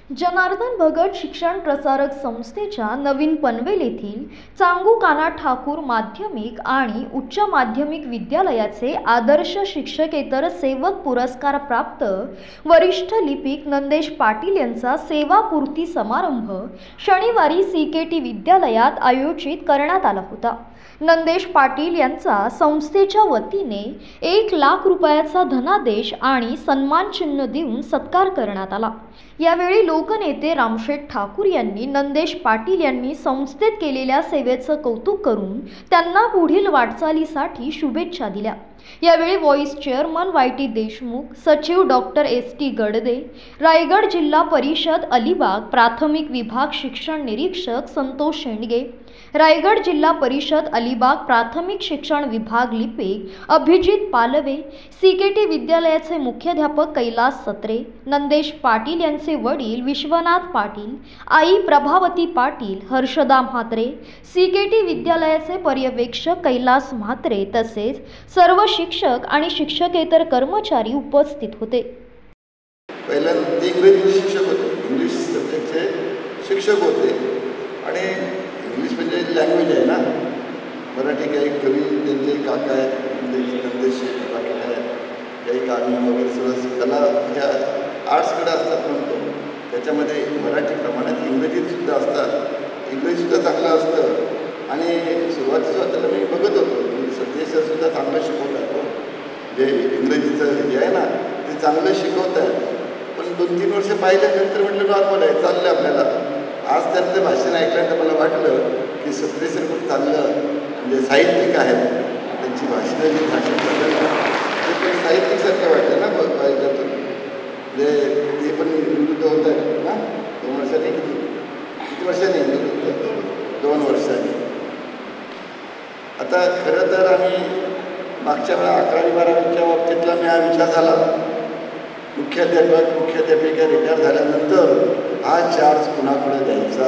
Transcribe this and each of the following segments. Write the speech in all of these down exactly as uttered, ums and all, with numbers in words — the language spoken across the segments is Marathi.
जनार्दन भगत शिक्षण प्रसारक संस्थेच्या नवीन पनवेल येथील चांगुकाना ठाकूर माध्यमिक आणि उच्च माध्यमिक विद्यालयाचे आदर्श शिक्षकेतर सेवक पुरस्कार प्राप्त वरिष्ठ लिपिक नंदेश पाटील यांचा सेवापूर्ती समारंभ शनिवारी सीकेटी विद्यालयात आयोजित करण्यात आला होता। नंदेश पाटील यांचा संस्थेच्या वतीने एक लाख रुपयाचा धनादेश आणि सन्मान चिन्ह देऊन सत्कार करण्यात आला। यावेळी लोकनेते रामशेठ ठाकूर यांनी नंदेश पाटील यांनी संस्थेत केलेल्या सेवेचं कौतुक करून त्यांना पुढील वाटचालीसाठी शुभेच्छा दिल्या। यावेळी vice chairman Y T Deshmukh, सचिव doctor S T Gadade, Raigad जिल्हा परिषद अलिबाग प्राथमिक विभाग शिक्षण निरीक्षक संतोष शेंडगे, रायगड जिल्हा परिषद अलिबाग प्राथमिक शिक्षण विभाग लिपिक अभिजित पालवे, सीकेटी विद्यालयाचे मुख्याध्यापक कैलास सत्रे, नंदेश पाटील यांचे वडील विश्वनाथ पाटील, आई प्रभावती पाटील, हर्षदा म्हात्रे, सीकेटी विद्यालयाचे पर्यवेक्षक कैलास म्हात्रे तसेच सर्व शिक्षक आणि शिक्षकेतर कर्मचारी उपस्थित होते। पहिल्यांदा ते इंग्रजी शिक्षक होते, इंग्लिश सब्जेक्टचे शिक्षक होते आणि इंग्लिश म्हणजे लँग्वेज आहे ना, मराठी काही कवी त्यांचे काका आहेत, नंदेश बाकी काय काही गाणी वगैरे सगळं कला ह्या आर्ट्सकडे असतात म्हणतो, त्याच्यामध्ये मराठी प्रमाणात इंग्रजीतसुद्धा असतात, इंग्रजीसुद्धा चांगलं असतं। आणि सुरुवाती सुरुवातीला मी बघत होतो की सतीश सरसुद्धा चांगलं शिकवतात, जे इंग्रजीचं जे आहे ना ते चांगलं शिकवत आहेत। पण दोन तीन वर्ष पाहिल्यानंतर म्हटलं नॉर्मल आहे, चाललं आपल्याला। आज त्यांचं भाषण ऐकल्यानंतर मला वाटलं की सत्रे सर खूप चांगलं म्हणजे साहित्यिक आहेत, त्यांची भाषणं जी भाषण करतात ते पण साहित्यिकसारखं वाटतं ना पाहिल्यातून, म्हणजे ते पण निवृत्त होत आहेत ना दोन वर्षांनी किती किती वर्षांनी निवृत्त दोन वर्षांनी। आता खरं तर आम्ही मागच्या वेळा अकरावी बारावीच्या बाबतीतला मी हा विचार झाला, मुख्याध्यापक मुख्याध्यापिका रिटायर झाल्यानंतर हा चार्ज कुणाकडे द्यायचा।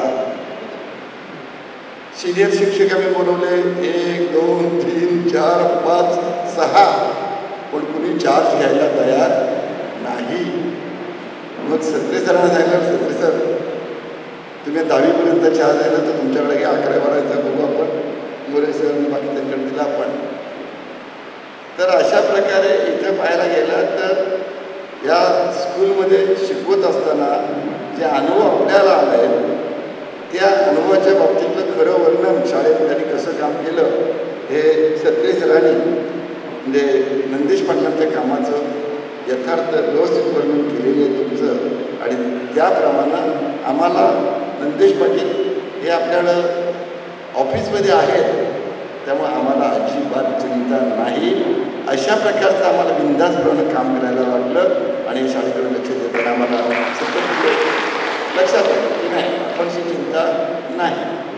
सिनियर शिक्षक आम्ही बोलवले एक दोन तीन चार पाच सहा, पण कुणी चार्ज घ्यायला तयार नाही। मग सत्रे सरांना सांगितलं, सत्रे सर तुम्ही दहावीपर्यंत चार्ज द्यायला तर तुमच्याकडे घ्या, अकरा बारावीचा बघू आपण, मोरे सर बाकी त्यांच्याकडे दिला आपण। तर अशा प्रकारे इथं पाहायला गेला तर या स्कूलमध्ये शिकवत असताना जे अनुभव आपल्याला आले त्या अनुभवाच्या बाबतीतलं खरं वर्णन शाळेत त्यांनी कसं काम केलं हे सत्रे सरांनी म्हणजे नंदेश पाटलांच्या कामाचं यथार्थ व्यवस्थित वर्णन केलेलं आहे तुमचं। आणि त्याप्रमाणे आम्हाला नंदेश पाटील हे आपल्याकडं ऑफिसमध्ये आहेत, त्यामुळे आम्हाला अजिबात चिंता नाही। अशा प्रकारचं आम्हाला बिनधास्तपणे काम करायला वाटलं आणि शाळेकडे लक्ष देताना आम्हाला सतत लक्षात आलं की नाही आपणची चिंता नाही।